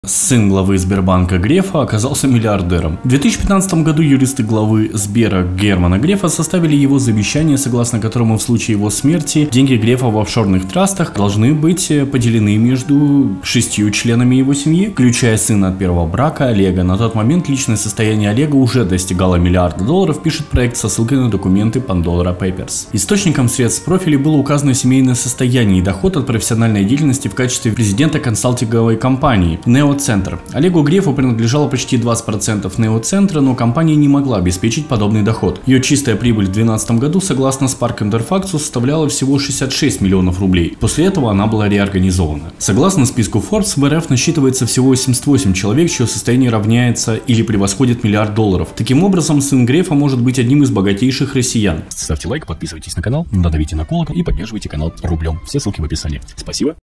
Сын главы Сбербанка Грефа оказался миллиардером. В 2015 году юристы главы Сбера Германа Грефа составили его завещание, согласно которому в случае его смерти деньги Грефа в офшорных трастах должны быть поделены между 6 членами его семьи, включая сына от первого брака Олега. На тот момент личное состояние Олега уже достигало $1 миллиард, пишет проект со ссылкой на документы Pandora Papers. Источником средств профиля было указано семейное состояние и доход от профессиональной деятельности в качестве президента консалтинговой компании Неоцентр. Олегу Грефу принадлежало почти 20% Неоцентра, но компания не могла обеспечить подобный доход. Ее чистая прибыль в 2012 году, согласно Spark Interfax, составляла всего 66 миллионов рублей. После этого она была реорганизована. Согласно списку Forbes, в РФ насчитывается всего 88 человек, чье состояние равняется или превосходит $1 миллиард. Таким образом, сын Грефа может быть одним из богатейших россиян. Ставьте лайк, подписывайтесь на канал, надавите на колокол и поддерживайте канал рублем. Все ссылки в описании. Спасибо.